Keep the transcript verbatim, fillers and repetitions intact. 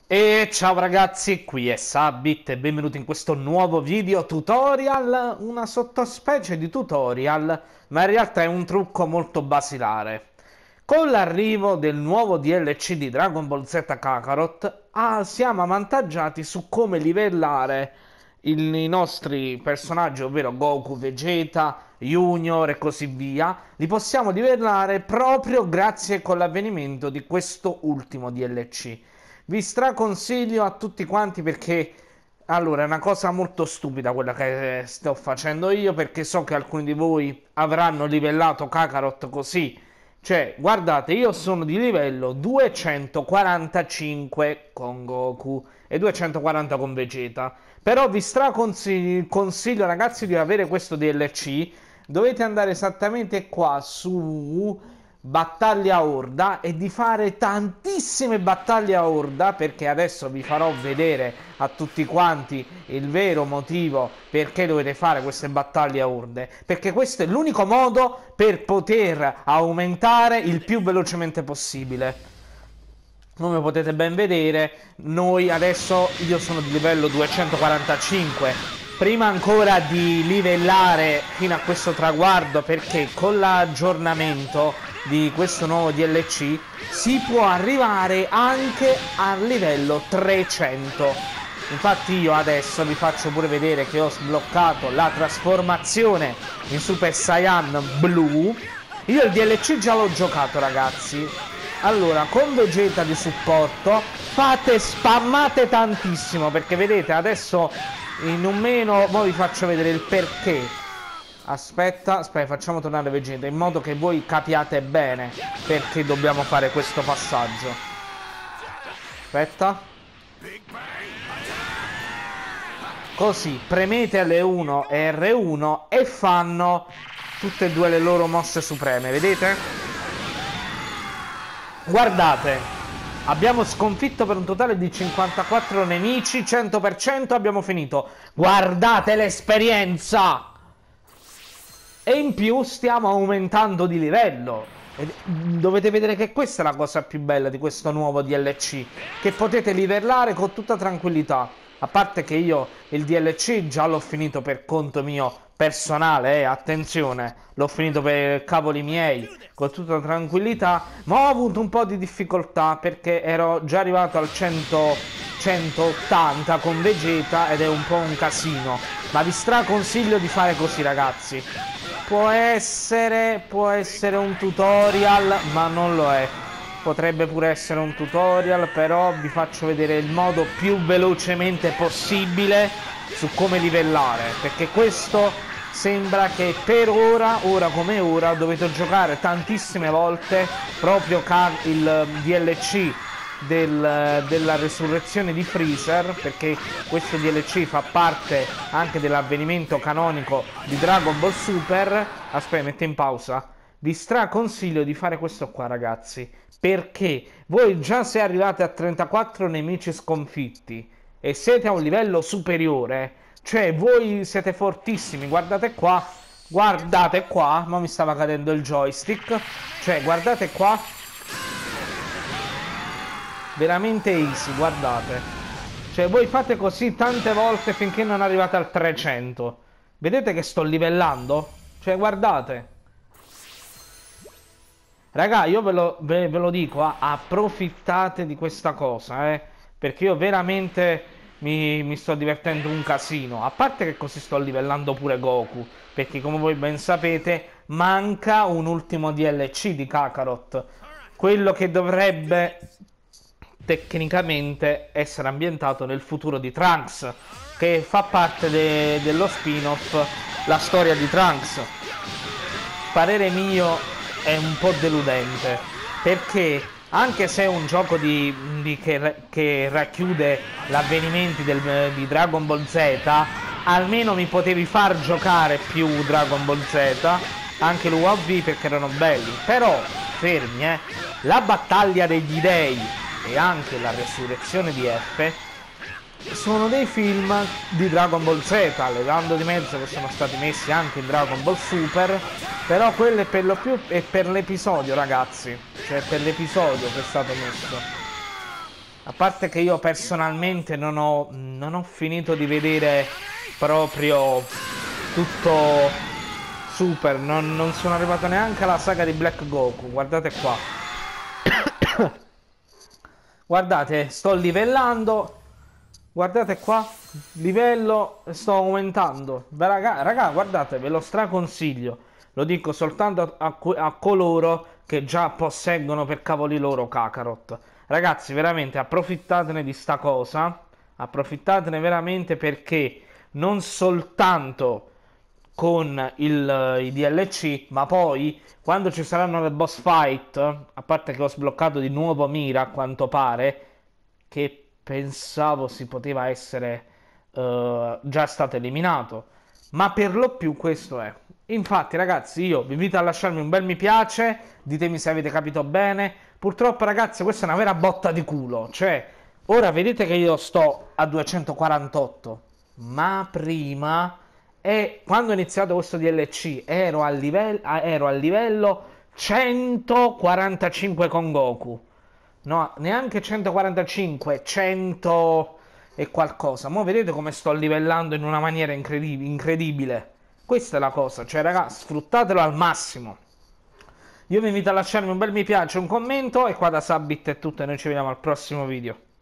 E ciao ragazzi, qui è Sabit e benvenuti in questo nuovo video tutorial, una sottospecie di tutorial, ma in realtà è un trucco molto basilare. Con l'arrivo del nuovo D L C di Dragon Ball Z Kakarot, ah, siamo avvantaggiati su come livellare il- i nostri personaggi, ovvero Goku, Vegeta, Junior e così via. Li possiamo livellare proprio grazie con l'avvenimento di questo ultimo D L C. Vi straconsiglio a tutti quanti perché allora è una cosa molto stupida quella che sto facendo io, perché so che alcuni di voi avranno livellato Kakarot così. Cioè, guardate, io sono di livello duecentoquarantacinque con Goku e duecentoquaranta con Vegeta. Però vi straconsiglio consiglio, ragazzi, di avere questo D L C. Dovete andare esattamente qua su battaglia Orda e di fare tantissime battaglie a Orda, perché adesso vi farò vedere a tutti quanti il vero motivo perché dovete fare queste battaglie a Orde, perché questo è l'unico modo per poter aumentare il più velocemente possibile. Come potete ben vedere, noi adesso, io sono di livello duecentoquarantacinque, prima ancora di livellare fino a questo traguardo, perché con l'aggiornamento di questo nuovo D L C si può arrivare anche al livello trecento. Infatti io adesso vi faccio pure vedere che ho sbloccato la trasformazione in Super Saiyan Blu. Io il D L C già l'ho giocato, ragazzi. Allora, con Vegeta di supporto fate, spammate tantissimo, perché vedete adesso in un meno, ora vi faccio vedere il perché. Aspetta, aspetta, facciamo tornare Vegeta in modo che voi capiate bene perché dobbiamo fare questo passaggio. Aspetta. Così, premete L uno e R uno e fanno tutte e due le loro mosse supreme, vedete? Guardate, abbiamo sconfitto per un totale di cinquantaquattro nemici, cento per cento, abbiamo finito. Guardate l'esperienza! E in più stiamo aumentando di livello. E dovete vedere che questa è la cosa più bella di questo nuovo D L C, che potete livellare con tutta tranquillità. A parte che io il D L C già l'ho finito per conto mio personale, eh, attenzione, l'ho finito per cavoli miei, con tutta tranquillità, ma ho avuto un po' di difficoltà perché ero già arrivato al cento, centottanta con Vegeta ed è un po' un casino. Ma vi straconsiglio di fare così, ragazzi. Può essere, può essere un tutorial, ma non lo è. Potrebbe pure essere un tutorial, però vi faccio vedere il modo più velocemente possibile su come livellare, perché questo sembra che per ora, ora come ora, dovete giocare tantissime volte proprio il D L C del, della resurrezione di Freezer, perché questo D L C fa parte anche dell'avvenimento canonico di Dragon Ball Super. Aspetta, metto in pausa. Vi straconsiglio di fare questo qua, ragazzi, perché voi già se arrivate a trentaquattro nemici sconfitti e siete a un livello superiore, cioè voi siete fortissimi, guardate qua, guardate qua, ma mi stava cadendo il joystick, cioè guardate qua, veramente easy, guardate, cioè voi fate così tante volte finché non arrivate al trecento, vedete che sto livellando? Cioè guardate. Raga, io ve lo, ve, ve lo dico, ah, approfittate di questa cosa, eh, perché io veramente mi, mi sto divertendo un casino. A parte che così sto livellando pure Goku, perché come voi ben sapete manca un ultimo D L C di Kakarot, quello che dovrebbe tecnicamente essere ambientato nel futuro di Trunks, che fa parte de, dello spin-off La storia di Trunks. Parere mio è un po' deludente, perché anche se è un gioco di, di, che, che racchiude gli avvenimenti del, di Dragon Ball Z, almeno mi potevi far giocare più Dragon Ball Z, anche l'U A V, perché erano belli. Però fermi, eh, la battaglia degli dei e anche la resurrezione di F sono dei film di Dragon Ball Z, levando di mezzo che sono stati messi anche in Dragon Ball Super, però quello è per lo più è per l'episodio, ragazzi, cioè per l'episodio che è stato messo. A parte che io personalmente non ho, non ho finito di vedere proprio tutto super, non, non sono arrivato neanche alla saga di Black Goku, guardate qua. Guardate, sto livellando, guardate qua, livello, sto aumentando. Beh, raga, raga, guardate, ve lo straconsiglio, lo dico soltanto a, a coloro che già posseggono per cavoli loro Kakarot. Ragazzi, veramente approfittatene di sta cosa, approfittatene veramente, perché non soltanto con il, i D L C, ma poi quando ci saranno le boss fight, a parte che ho sbloccato di nuovo Mira a quanto pare, che pensavo si poteva essere eh, già stato eliminato, ma per lo più questo è. Infatti ragazzi, io vi invito a lasciarmi un bel mi piace, ditemi se avete capito bene. Purtroppo ragazzi, questa è una vera botta di culo, cioè ora vedete che io sto a duecentoquarantotto, ma prima, e quando ho iniziato questo D L C ero, al livello, ero al livello centoquarantacinque con Goku. No, neanche centoquarantacinque, cento e qualcosa. Mo' vedete come sto livellando in una maniera incredib- incredibile. Questa è la cosa, cioè raga, sfruttatelo al massimo. Io vi invito a lasciarmi un bel mi piace, un commento, e qua da Sabit è tutto e noi ci vediamo al prossimo video.